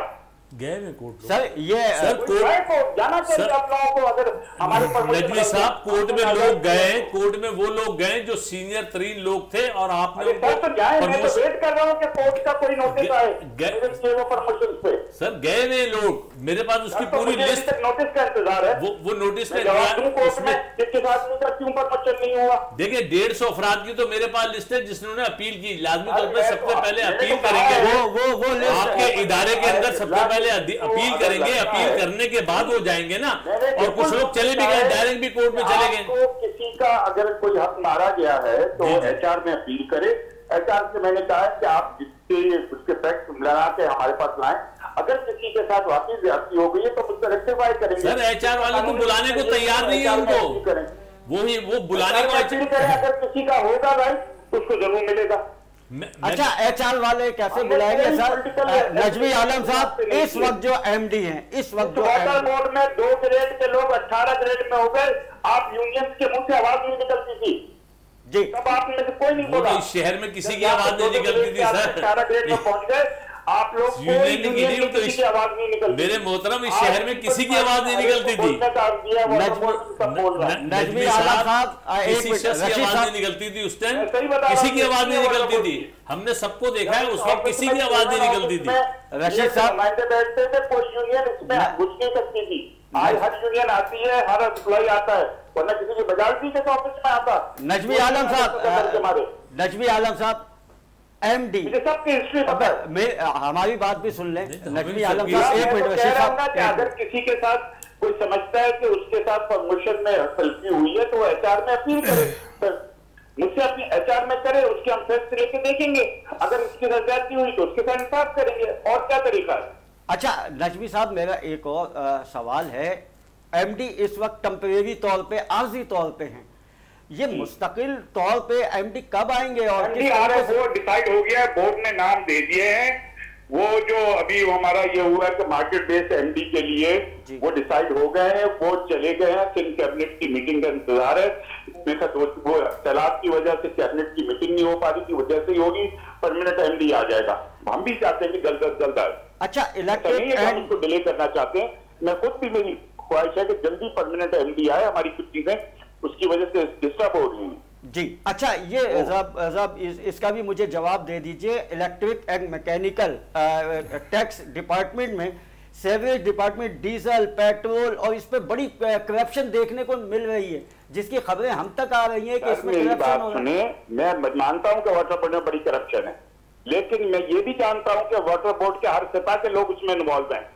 Speaker 2: गए में कोर्ट
Speaker 1: सर ये
Speaker 2: सर कोर्ट
Speaker 5: जाना चाहिए आप लोगों को। अगर हमारे
Speaker 2: नजमी साहब कोर्ट में लोग गए, कोर्ट में वो लोग गए जो सीनियर तरीन लोग थे और आपने
Speaker 5: उनको तो जाए, मैं तो वेट कर रहा हूं कि कोर्ट का कोई नोटिस आए परमिशन पे।
Speaker 2: सर गए वे लोग, मेरे पास उसकी पूरी लिस्ट,
Speaker 5: नोटिस का इंतजार है।
Speaker 2: वो वो नोटिस में
Speaker 5: क्यों परमिशन नहीं हुआ?
Speaker 2: देखिए डेढ़ सौ अफराद की तो मेरे पास लिस्ट है जिन्होंने अपील की। लाजमी तौर पर सबसे पहले अपील करेंगे,
Speaker 1: वो वो वो लिस्ट
Speaker 2: आपके इदारे के अंदर सबसे पहले अपील करेंगे, अपील करने के बाद वो जाएंगे ना। और कुछ लोग चले भी गए, डायरेक्ट भी कोर्ट में चले गए।
Speaker 5: किसी का अगर कोई हक मारा गया है तो एचआर में अपील करे। एचआर से मैंने कहा है कि आप जिसके उसके फैक्ट लगा के हमारे पास लाएं। अगर किसी के साथ वाकई ज्यादती हो गई है तो उसको रेक्टिफाई करेंगे।
Speaker 2: सर एचआर वाले तो बुलाने को तैयार नहीं है, उनको वो ही वो बुलाने को
Speaker 5: अगर किसी का होगा राइट तो उसको जरूर मिलेगा।
Speaker 1: अच्छा एचआर वाले कैसे बुलाएंगे सर? नजमी आलम साहब इस वक्त जो एमडी हैं, इस वक्त जो
Speaker 5: वाटर बोर्ड में दो ग्रेड के लोग अठारह ग्रेड में हो गए। आप यूनियन के मुंह से आवाज नहीं निकलती थी
Speaker 1: जी,
Speaker 5: तब आपने से कोई नहीं बोला।
Speaker 2: शहर में किसी की आवाज नहीं निकलती थी सर,
Speaker 5: अठारह ग्रेड में पहुंच गए आप लोग,
Speaker 2: यूनियन की नहीं तो
Speaker 5: किसी की आवाज नहीं निकलती।
Speaker 2: मेरे मोहतरम इस शहर में किसी की आवाज नहीं निकलती थी।
Speaker 1: नजमी आलम साहब
Speaker 2: किसी शख्स की आवाज नहीं निकलती थी उस टाइम, किसी की आवाज नहीं निकलती थी। हमने सबको देखा है, उस वक्त किसी की आवाज नहीं निकलती थी।
Speaker 1: रशीद साहब
Speaker 5: बैठते थे, कोई यूनियन इसमें घुस नहीं सकती थी। आज हर यूनियन आती है, हर एम्प्लॉय आता है, वरना किसी की बजाजती के ऑफिस में आता।
Speaker 1: नजमी आलम साहब नजमी आलम साहब एमडी
Speaker 5: सबकी हिस्ट्री पता है।
Speaker 1: हमारी बात भी सुन लें नजमी आलम
Speaker 5: साहब,
Speaker 1: साहब एक मिनट
Speaker 5: साहब अगर किसी के साथ कोई समझता है कि उसके साथ प्रमोशन में गलती हुई है तो वो एचआर में अपील करे, मुझसे अपनी एचआर में करे, उसके हम फैक्ट लेके देखेंगे। अगर उसकी रजाती हुई तो उसके साथ इंसाफ करेंगे, और क्या तरीका है?
Speaker 1: अच्छा नजमी साहब मेरा एक और आ, सवाल है। एमडी इस वक्त टेम्परेरी तौर पे, आर्जी तौर पे हैं, ये मुस्तकिल तौर पे एमडी कब आएंगे? और
Speaker 5: एमडी आ रहे वो डिसाइड हो गया है, बोर्ड ने नाम दे दिए हैं। वो जो अभी हमारा ये हुआ है कि मार्केट बेस्ड एमडी के लिए वो डिसाइड हो गए हैं, वो चले गए हैं। सिंध कैबिनेट की मीटिंग का इंतजार है। वो सैलाब की वजह से कैबिनेट की मीटिंग नहीं हो पा रही थी, वो जैसे ही होगी परमानेंट एमडी आ जाएगा। हम भी चाहते हैं कि जल्द अज जल्द आए।
Speaker 1: अच्छा इलेक्टेड
Speaker 5: हम उसको डिले करना चाहते हैं। मैं खुद भी, मेरी ख्वाहिश है कि जल्दी परमानेंट एमडी आए। हमारी कुछ चीजें उसकी वजह से डिस्टर्ब हो रही हैं
Speaker 1: जी। अच्छा ये साहब इस, इसका भी मुझे जवाब दे दीजिए। Electric and mechanical tax department में, सेवरेज डिपार्टमेंट, डीजल, पेट्रोल, और इस पे बड़ी करप्शन देखने को मिल रही है, जिसकी खबरें हम तक आ रही हैं कि इसमें करप्शन हो रहा है।
Speaker 5: मैं मानता हूं कि वाटर बोर्ड में बड़ी करप्शन है, लेकिन मैं ये भी जानता हूं कि वाटर बोर्ड के हर सतह के लोग उसमें इन्वॉल्व हैं,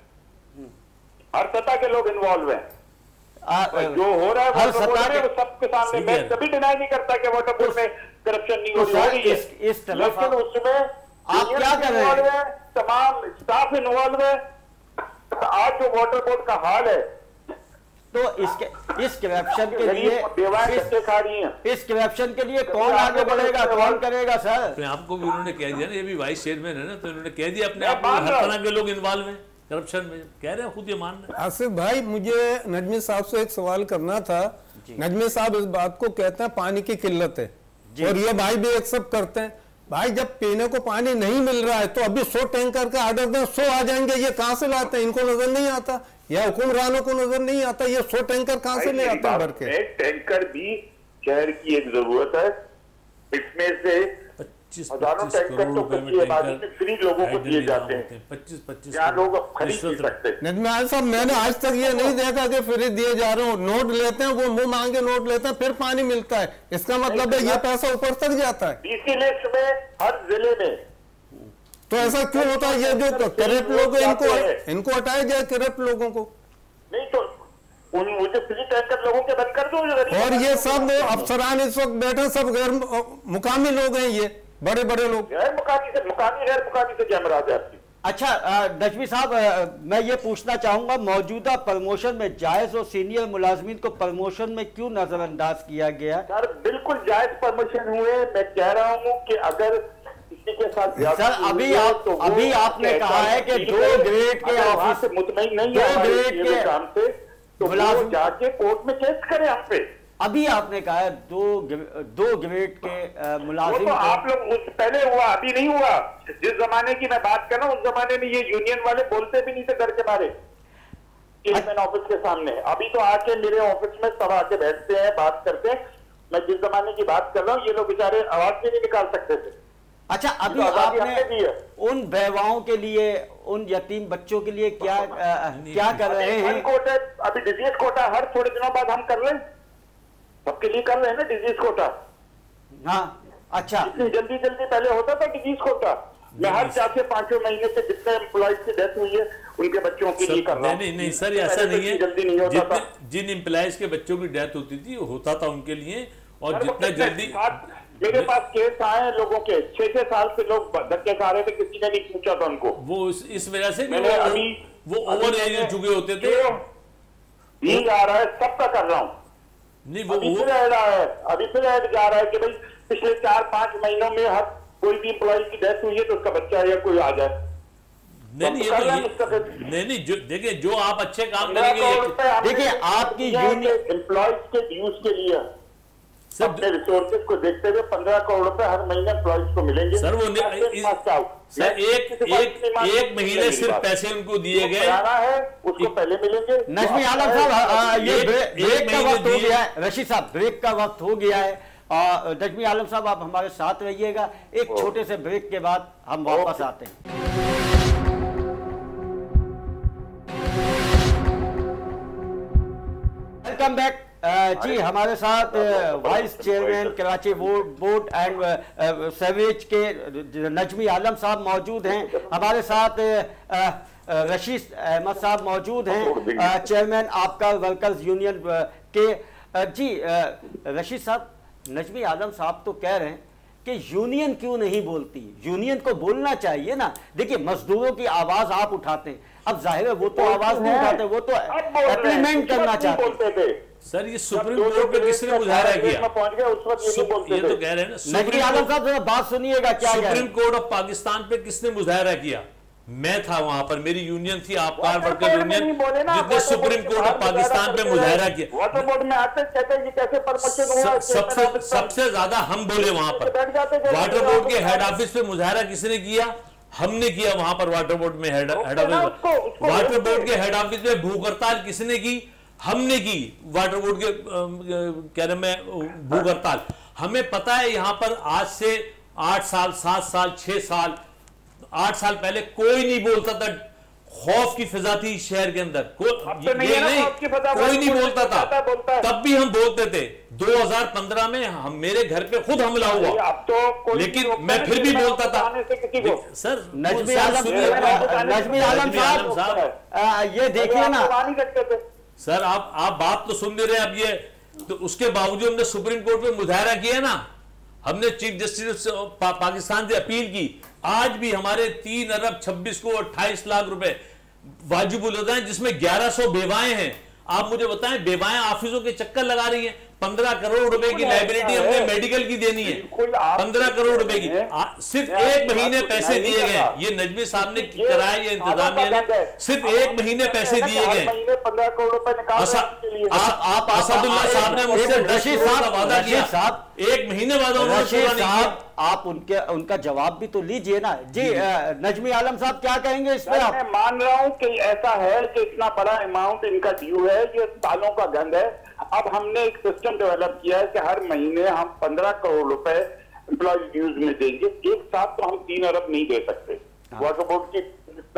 Speaker 5: हर सतह के लोग इन्वॉल्व हैं। आ, जो हो रहा है हर सतह के, वो सबके सामने, मैं कभी डिनाई नहीं करता कि वाटर बोर्ड में करप्शन नहीं हो रही है,
Speaker 1: इस, इस
Speaker 5: लेकिन उसमें
Speaker 1: आप क्या कर रहे हैं?
Speaker 5: तमाम स्टाफ इन्वॉल्व है। आज जो वाटर बोर्ड का हाल है,
Speaker 1: तो इसके इस करप्शन के लिए
Speaker 5: इस, खा रही हैं।
Speaker 1: इस करप्शन के लिए कौन आगे बढ़ेगा, कौन करेगा सर?
Speaker 2: अपने आपको भी उन्होंने कह दिया ना, ये भी वाइस चेयरमैन है ना, तो उन्होंने कह दिया अपने आप को हर तरह के लोग इन्वॉल्व हैं करप्शन में, कह रहे हैं, खुद ये मान रहे हैं।
Speaker 4: आसिफ भाई मुझे नजमी साहब से एक सवाल करना था। नजमी साहब इस बात को कहते हैं पानी की किल्लत है, और ये भाई भी एक्सेप्ट करते हैं। भाई जब पीने को पानी नहीं मिल रहा है तो अभी सौ टैंकर का ऑर्डर दें, सौ आ जाएंगे। ये कहां से लाते हैं? इनको नजर नहीं आता, या हुक्मरानों को नजर नहीं आता, ये सौ टैंकर कहां से ले आते हैं भर के?
Speaker 5: टैंकर भी शहर की एक जरूरत है। इसमें से हजारों टैंकर तो कच्ची आबादी में फ्री लोगों को दिए जाते हैं,
Speaker 2: पच्चीस पच्चीस
Speaker 5: यहाँ लोग खरीद नहीं सकते।
Speaker 4: नजमी साहब मैंने आज तक ये नहीं देखा कि फ्री दिए जा रहे हो। नोट लेते हैं, वो मुंह मांगे नोट लेते हैं, फिर पानी मिलता है। इसका मतलब है ये पैसा ऊपर तक जाता है।
Speaker 5: इसी लिस्ट में हर जिले में।
Speaker 4: तो ऐसा क्यों होता है? ये जो करप्ट लोग हैं इनको इनको हटाया जाए, करप्ट लोगों को।
Speaker 5: नहीं तो उन मुझे फ्री टैंकर लोगों के बंद कर दो।
Speaker 4: और ये सब अफसरान इस वक्त बैठे, सब गैर मुकामी लोग हैं, ये बड़े बड़े लोग।
Speaker 5: गैर मुकामी से मुकामी गैर मुकामी से क्या मराद है आपकी?
Speaker 1: अच्छा नजमी साहब मैं ये पूछना चाहूंगा, मौजूदा प्रमोशन में जायज और सीनियर मुलाजमीन को प्रमोशन में क्यों नजरअंदाज किया गया?
Speaker 5: सर बिल्कुल जायज प्रमोशन हुए। मैं कह रहा हूँ कि अगर किसी के साथ
Speaker 1: सर अभी आप तो अभी आपने कहा है कि दो ग्रेड के ऑफिस
Speaker 5: मुतमईन नहीं है
Speaker 1: दो ग्रेड के
Speaker 5: काम से, तो वो जाके कोर्ट में केस करे हम पे।
Speaker 1: अभी आपने कहा है दो दो ग्रेड के मुलाजिम,
Speaker 5: तो आप लोग उस पहले हुआ, अभी नहीं हुआ। जिस जमाने की मैं बात कर रहा हूँ उस जमाने में ये यूनियन वाले बोलते भी नहीं थे डर के मारे चेयरमैन ऑफिस के सामने। अभी तो आके मेरे ऑफिस में सब आके बैठते हैं, बात करते हैं। मैं जिस जमाने की बात कर रहा हूँ ये लोग बेचारे आवाज भी नहीं निकाल सकते थे।
Speaker 1: अच्छा, अभी
Speaker 5: तो
Speaker 1: आपने उन बेवाओं के लिए, उन यतीम बच्चों के लिए क्या आ, क्या कर रहे हैं?
Speaker 5: कोटा, अभी डिजीज कोटा हर थोड़े दिनों बाद हम कर रहे हैं, सबके लिए कर रहे हैं ना डिजीज कोटा।
Speaker 1: हाँ, अच्छा,
Speaker 5: इतनी जल्दी जल्दी पहले होता था डिजीज कोटा। मैं हर चार से पांचों महीने से जितने एम्प्लॉइज की डेथ हुई है उनके बच्चों के लिए कर रहा हूं।
Speaker 2: नहीं नहीं सर, ऐसा नहीं है।
Speaker 5: जल्दी नहीं होता था।
Speaker 2: जिन एम्प्लॉइज के बच्चों की डेथ होती थी वो होता था उनके लिए, और जितना जल्दी
Speaker 5: मेरे पास केस आए लोगों के, छह छह साल से लोग धक्के खा रहे थे, किसी ने नहीं पूछा था उनको।
Speaker 2: वो इस वजह से
Speaker 5: मैंने अभी
Speaker 2: वो ओवर एज हो चुके होते थे।
Speaker 5: नहीं आ रहा है, सबका कर रहा हूँ।
Speaker 2: नहीं वो
Speaker 5: अभी फिर ऐड आया है, अभी फिर ऐड जा रहा है कि भाई पिछले चार पांच महीनों में हर कोई भी एम्प्लॉय की डेथ हुई है तो उसका बच्चा या कोई आ जाए।
Speaker 2: नहीं नहीं, ये नहीं नहीं, जो देखिए जो आप अच्छे काम करेंगे,
Speaker 1: देखिए आपकी यूनियन
Speaker 5: एम्प्लॉयज के ड्यूज के लिए अपने रिसोर्सेज को देखते हुए पंद्रह करोड़ रुपए हर महीने एम्प्लॉइज को मिलेंगे।
Speaker 2: सर वो सर एक एक एक महीने सिर्फ पैसे उनको दिए गए
Speaker 5: है, उसको पहले मिलेंगे।
Speaker 1: नजमी आलम साहब, ये ब्रेक का वक्त हो गया है। रशीद साहब, ब्रेक का वक्त हो गया है। और नजमी आलम साहब आप हमारे साथ रहिएगा, एक छोटे से ब्रेक के बाद हम वापस आते हैं। वेलकम बैक जी। हमारे साथ vice chairman Karachi board board and sewage के नजमी आलम साहब मौजूद हैं। हमारे साथ रशीद अहमद साहब मौजूद हैं, चेयरमैन आपका वर्कर्स यूनियन के। जी रशीद साहब, नजमी आलम साहब तो कह रहे हैं कि यूनियन क्यों नहीं बोलती, यूनियन को बोलना चाहिए ना। देखिए मजदूरों की आवाज आप उठाते हैं, अब जाहिर है वो तो आवाज नहीं उठाते, वो तो एप्लीमेंट करना चाहते थे।
Speaker 2: सर ये सुप्रीम कोर्ट में किसने मुजाहरा किया?
Speaker 5: पहुंच गया उस वक्त ये बोलते
Speaker 2: ये तो कह रहे हैं ना,
Speaker 1: नजमी आलम साहब जरा बात सुनिएगा क्या कह रहे हैं।
Speaker 2: सुप्रीम कोर्ट ऑफ पाकिस्तान पे किसने मुजाहरा किया? मैं था वहां पर, मेरी यूनियन थी आपकार वर्कर यूनियन, जिसने सुप्रीम कोर्ट ऑफ पाकिस्तान पे मुजाहरा किया।
Speaker 5: वाटर बोर्ड में आते कहते हैं कैसे परमिशन हुआ।
Speaker 2: सबसे सबसे ज्यादा हम बोले वहां पर। वाटर बोर्ड के हेड ऑफिस पे मुजाहरा किसने किया? हमने किया वहां पर। वाटर बोर्ड में head head office, water board के हेड ऑफिस में भूख हड़ताल किसने की? हमने की। वाटर बोर्ड के कह रहे में भूख हड़ताल, हमें पता है यहाँ पर आज से आठ साल सात साल छह साल आठ साल पहले कोई नहीं बोलता था। खौफ की फिजा थी शहर के अंदर, को, ये नहीं, नहीं कोई नहीं बोलता था। तब भी हम बोलते थे। दो हज़ार पंद्रह में हम मेरे घर पे खुद हमला हुआ, अब तो लेकिन मैं फिर भी बोलता था। सर
Speaker 1: नजमी आलम नजमी आलम साहब ये देखिए ना
Speaker 2: सर, आप आप बात तो सुन नहीं रहे। अब ये तो उसके बावजूद हमने सुप्रीम कोर्ट में मुजाहरा किया ना, हमने चीफ जस्टिस पा, पाकिस्तान से अपील की। आज भी हमारे तीन अरब छब्बीस को अट्ठाईस लाख रुपए वाजिबुल अदा हैं, जिसमें ग्यारह सौ बेवाएं हैं। आप मुझे बताएं, बेवाएं ऑफिसों के चक्कर लगा रही हैं। पंद्रह करोड़ रुपए की लाइबिलिटी हमने मेडिकल की देनी है, पंद्रह करोड़ रुपए की। सिर्फ एक महीने पैसे दिए गए। ये नजमी साहब ने कराया, ये इंतजामिया ने सिर्फ एक महीने पैसे दिए गए।
Speaker 5: पंद्रह करोड़ रुपए
Speaker 2: आप असदुल्ला साहब ने मुझसे रशीद साहब वादा किया, साहब एक महीने बाद
Speaker 1: रशीद साहब आप उनके उनका जवाब भी तो लीजिए ना। जी नजमी आलम साहब क्या कहेंगे इस पर?
Speaker 5: मैं मान रहा हूं कि ऐसा है कि इतना बड़ा अमाउंट इनका ड्यू है, ये सालों का गंद है। अब हमने एक सिस्टम डेवलप किया है कि हर महीने हम पंद्रह करोड़ रुपए एम्प्लॉय ड्यूज में देंगे। एक साथ तो हम तीन अरब नहीं दे सकते। वाटर बोर्ड की इतना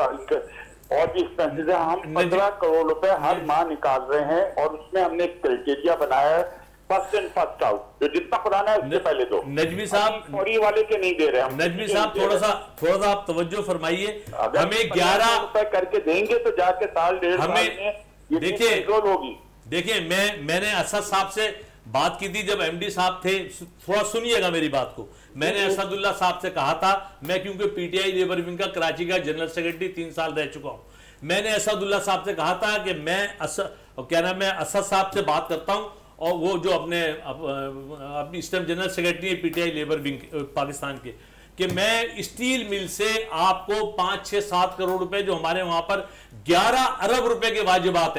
Speaker 5: और भी एक्सपेंसेस है, हम पंद्रह करोड़ रुपए हर माह निकाल रहे हैं। और उसमें हमने एक क्राइटेरिया बनाया है, फर्स्ट इन फर्स्ट आउट, जो जितना पुराना है उससे पहले दो।
Speaker 2: नजमी साहब
Speaker 5: फौरी वाले के नहीं दे रहे हम।
Speaker 2: नजमी साहब थोड़ा सा थोड़ा सा आप तवज्जो फरमाइए। हमें ग्यारह
Speaker 5: रुपए करके देंगे तो जाके साल डेढ़
Speaker 2: हमें देखिए
Speaker 5: होगी।
Speaker 2: देखिए मैं मैंने असद साहब से बात की थी जब एमडी साहब थे, थोड़ा सुनिएगा मेरी बात को। मैंने असदुल्ला साहब से कहा था, मैं क्योंकि पीटीआई लेबर विंग का कराची का जनरल सेक्रेटरी तीन साल रह चुका हूं, मैंने असदुल्ला साहब से कहा था कि मैं असद क्या नाम है असद साहब से बात करता हूं, और वो जो अपने अपनी इस टाइम जनरल सेक्रेटरी है पीटीआई लेबर विंग पाकिस्तान के, कि मैं स्टील मिल से आपको पांच छह सात करोड़ रुपए जो हमारे वहां पर ग्यारह अरब रुपए के वाजिबात हैं,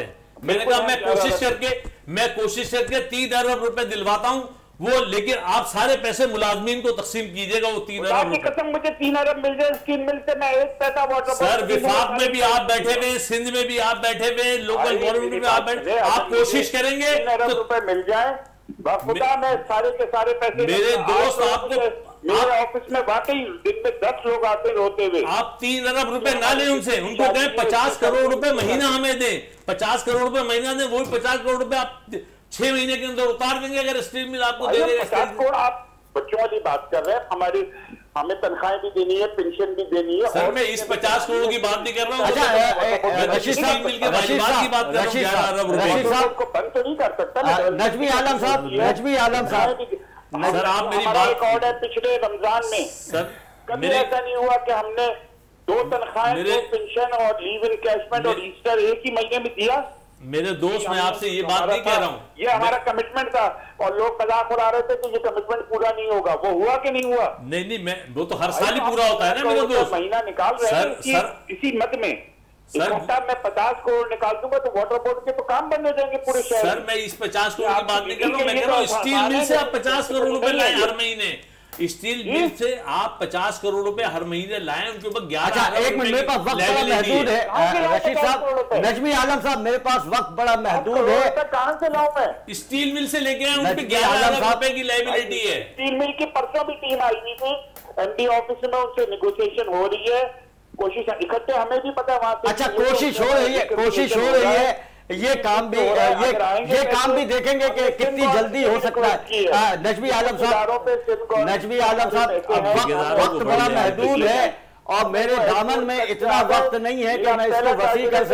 Speaker 2: मैंने कहा मैं कोशिश करके मैं कोशिश करके तीन अरब रुपए दिलवाता हूं वो, लेकिन आप सारे पैसे मुलाजमीन को तकसीम कीजिएगा वो तीन अरब रुपए।
Speaker 5: कसम मुझे तीन अरब मिल जाए स्कीम मिलते मैं एक पैसा वाटर
Speaker 2: सर विफाक में भी आप बैठे हुए, सिंध में भी आप बैठे हुए, लोकल गवर्नमेंट में आप बैठे, आप कोशिश करेंगे
Speaker 5: तीन अरब रुपए मिल जाए खुदा में सारे के सारे पैसे।
Speaker 2: मेरे दोस्त आपको
Speaker 5: मेरे ऑफिस में वाकई दिन में दस लोग आते रोते हुए।
Speaker 2: आप तीन अरब रुपए ना लें उनसे, उनको कहें पचास करोड़ रुपए महीना हमें दें, पचास करोड़ रुपए महीना दें, वही पचास करोड़ रुपए आप छह महीने के अंदर उतार देंगे अगर स्टील मिल आपको दे देगा।
Speaker 5: पचास करोड़ आप बच्चों वाली बात कर रहे हैं, हमारी हमें तनख्वाहें भी देनी है, पेंशन भी देनी है।
Speaker 2: सर मैं इस पचास करोड़ की बात नहीं कर रहा हूँ,
Speaker 1: रशीद साहब
Speaker 2: मिल के बात की बात कर रहा हूँ। अरब रुपए
Speaker 5: को बंद तो नहीं कर सकता।
Speaker 1: नजमी आलम साहब, नजमी आलम साहब,
Speaker 2: सर आप मेरी
Speaker 5: हमारा
Speaker 2: बात
Speaker 5: रिकॉर्ड है पिछले रमजान में
Speaker 2: सर
Speaker 5: कभी
Speaker 2: मेरे
Speaker 5: ऐसा नहीं हुआ कि हमने दो तनख्वाहें, दो पेंशन और लीव इनकैशमेंट और ईस्टर एक ही महीने में दिया।
Speaker 2: मेरे दोस्त मैं आपसे ये बात नहीं कह रहा हूँ,
Speaker 5: ये हमारा कमिटमेंट था और लोग मजाक उड़ा रहे थे कि ये कमिटमेंट पूरा नहीं होगा। वो हुआ कि नहीं हुआ?
Speaker 2: नहीं नहीं मैं वो तो हर साल ही पूरा होता है ना मेरे दोस्त।
Speaker 5: महीना निकाल रहे हैं
Speaker 2: सर, सर,
Speaker 5: इसी मद में
Speaker 2: सर
Speaker 5: मैं पचास करोड़ निकाल दूंगा तो वाटर बोर्ड के तो काम बंद हो जाएंगे पूरे शहर।
Speaker 2: सर मैं इस पचास करोड़ की बात नहीं कर रहा हूँ, मैं कह रहा हूँ स्टील मिल से आप पचास करोड़ रुपए लाए हर महीने, स्टील मिल से आप पचास करोड़ रुपए हर महीने लाएं, उनके ऊपर ग्यारह
Speaker 1: अच्छा एक मिनट, मेरे पास वक्त बड़ा महदूद है रशीद साहब, नजमी आलम साहब, मेरे पास वक्त बड़ा महदूद है।
Speaker 5: कहां से लाऊं मैं?
Speaker 2: स्टील मिल से लेके आए, उन पे ग्यारह अरब रुपए की लायबिलिटी है।
Speaker 5: स्टील मिल की परसों भी टीम आई हुई थी एमडी ऑफिस में, उनसे नेगोशिएशन हो रही है, कोशिश इकट्ठे हमें भी पता है वहां से।
Speaker 1: अच्छा कोशिश हो रही है, कोशिश हो रही है, ये काम भी ये ये काम भी देखेंगे कि कितनी जल्दी हो सकता है। नजमी आलम साहब, नजमी आलम साहब, वक्त बड़ा महदूद है और मेरे दामन में इतना वक्त नहीं है कि मैं इसको वसी कर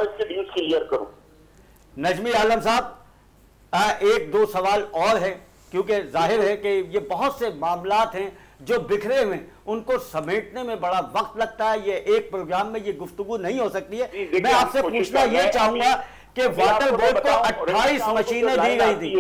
Speaker 1: सकूं। नजमी आलम साहब एक दो सवाल और है, क्योंकि जाहिर है कि ये बहुत से मामलात हैं जो बिखरे हुए, उनको समेटने में बड़ा वक्त लगता है, ये एक प्रोग्राम में ये गुफ्तगू नहीं हो सकती है। मैं आपसे पूछना ये चाहूंगा कि वाटर बोर्ड को अट्ठाईस मशीनें दी गई थी।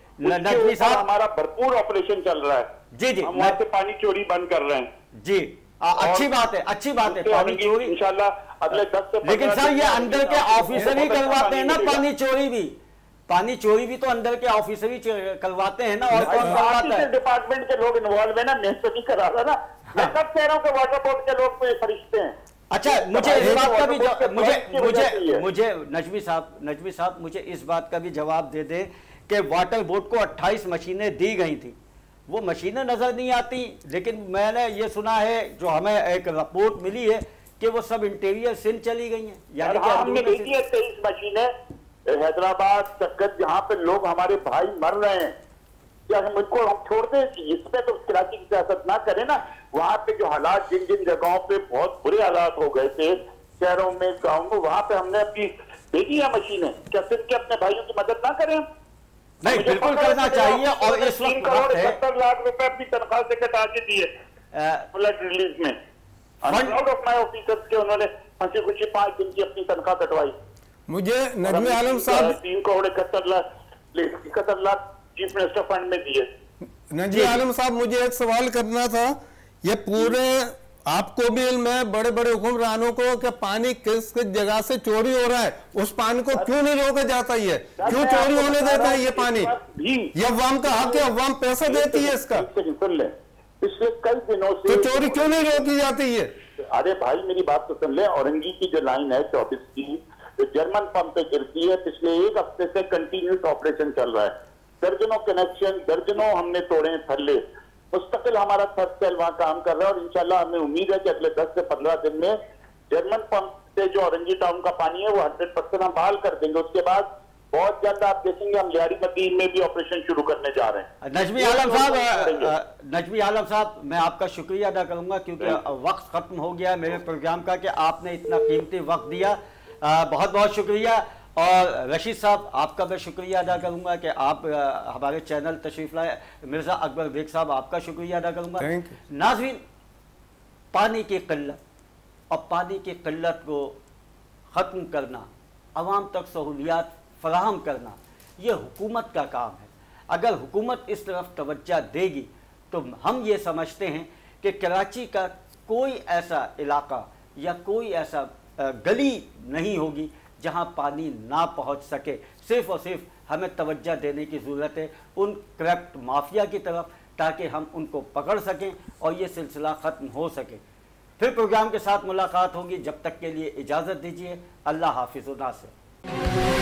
Speaker 1: नजमी साहब
Speaker 5: हमारा भरपूर ऑपरेशन चल रहा है।
Speaker 1: जी जी,
Speaker 5: हम वहां से पानी चोरी बंद कर रहे हैं।
Speaker 1: जी आ, अच्छी बात है, अच्छी बात है पानी चोरी
Speaker 5: इंशाल्लाह अगले दस से।
Speaker 1: लेकिन सर ये अंदर के ऑफिसर ही करवाते हैं ना पानी चोरी भी, पानी चोरी भी तो अंदर के ऑफिसर ही करवाते हैं ना, और कौन करवाता है?
Speaker 5: डिपार्टमेंट के लोग इन्वॉल्व है ना, मैं तो नहीं करा रहा ना। मैं कब कह रहा हूँ कि वाटर बोर्ड के लोग कोई फरिश्ते हैं।
Speaker 1: अच्छा मुझे इस बात का भी मुझे मुझे मुझे नजमी साहब नजमी साहब मुझे इस बात का भी जवाब दे दे कि वाटर बोर्ड को अट्ठाईस मशीनें दी गई थी, वो मशीनें नजर नहीं आती, लेकिन मैंने ये सुना है, जो हमें एक रिपोर्ट मिली है कि वो सब इंटीरियर सिंध चली गई हैं। यानी कि
Speaker 5: हमने भेजी है तेईस मशीनें हैदराबाद चक्कर, जहाँ पे लोग हमारे भाई मर रहे हैं, क्या हम उनको हम छोड़ दें? इसमें तो कराची की सियासत ना करें ना। वहाँ पे जो हालात, जिन जिन जगहों पे बहुत बुरे हालात हो गए थे शहरों में, गाँव में, वहाँ पे हमने अपनी भेजी है मशीनें। क्या सिर्फ के अपने भाइयों की मदद ना करें?
Speaker 1: नहीं, बिल्कुल करना चाहिए। और इस वक्त
Speaker 5: करोड़ सत्तर लाख रुपए अपनी तनख्वाह से कटा के दिए फ्लड रिलीफ में। आउट ऑफ माय ऑफिसर्स के उन्होंने हंसी खुशी पांच दिन की अपनी तनख्वाह कटवाई।
Speaker 4: मुझे नजमी आलम साहब
Speaker 5: तीन करोड़ इकहत्तर लाख इकहत्तर लाख चीफ मिनिस्टर फंड में दिए।
Speaker 4: नजमी आलम साहब मुझे एक सवाल करना था, ये पूरे आपको भी इल्म है, बड़े बड़े हुक्मरानों को, कि पानी किस किस जगह से चोरी हो रहा है, उस पानी को क्यों नहीं रोका जाता है? क्यों चोरी होने देता है ये पानी? ये अवाम का हक है, अवाम पैसा देती है इसका,
Speaker 5: सुन ले, पिछले कई दिनों से
Speaker 4: तो चोरी क्यों नहीं रोकी जाती है?
Speaker 5: अरे भाई मेरी बात तो सुन ले, औरंगी की जो लाइन है चौबीस की, जो जर्मन पंप पे गिरती है, पिछले एक हफ्ते से कंटिन्यूस ऑपरेशन चल रहा है। दर्जनों कनेक्शन, दर्जनों हमने तोड़े थल्ले, मुस्तकिल हमारा थर्ड सेल वहां काम कर रहा है। और इंशाल्लाह हमें उम्मीद है कि अगले दस से पंद्रह दिन में जर्मन पंप से जो औरंगी टाउन का पानी है वो हंड्रेड परसेंट हम बहाल कर देंगे। उसके बाद बहुत जल्द आप देखेंगे हम लियारी मदीन में भी ऑपरेशन शुरू करने जा रहे हैं।
Speaker 1: नजमी आलम साहब, नजमी आलम साहब मैं आपका शुक्रिया अदा करूंगा, क्योंकि वक्त खत्म हो गया मेरे प्रोग्राम का, कि आपने इतना कीमती वक्त दिया, बहुत बहुत शुक्रिया। और रशीद साहब आपका मैं शुक्रिया अदा करूंगा कि आप हमारे चैनल तशरीफ लाए। मिर्ज़ा अकबर बेग साहब आपका शुक्रिया अदा करूंगा। नाज़रीन, पानी की किल्लत और पानी की किल्लत को ख़त्म करना, आवाम तक सहूलियात फराहम करना, ये हुकूमत का काम है। अगर हुकूमत इस तरफ तवज्जो देगी तो हम ये समझते हैं कि कराची का कोई ऐसा इलाका या कोई ऐसा गली नहीं होगी जहां पानी ना पहुंच सके। सिर्फ और सिर्फ हमें तवज्जो देने की ज़रूरत है उन करप्ट माफिया की तरफ, ताकि हम उनको पकड़ सकें और ये सिलसिला ख़त्म हो सके। फिर प्रोग्राम के साथ मुलाकात होगी, जब तक के लिए इजाज़त दीजिए। अल्लाह हाफिज़ व नासिर।